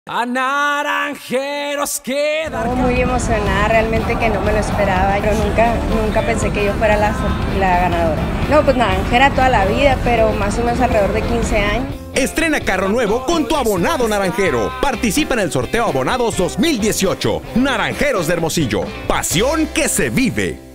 A Naranjeros queda. Muy emocionada, realmente que no me lo esperaba, pero nunca pensé que yo fuera la ganadora. No, pues naranjera toda la vida, pero más o menos alrededor de 15 años. Estrena carro nuevo con tu abonado naranjero. Participa en el sorteo Abonados 2018. Naranjeros de Hermosillo. Pasión que se vive.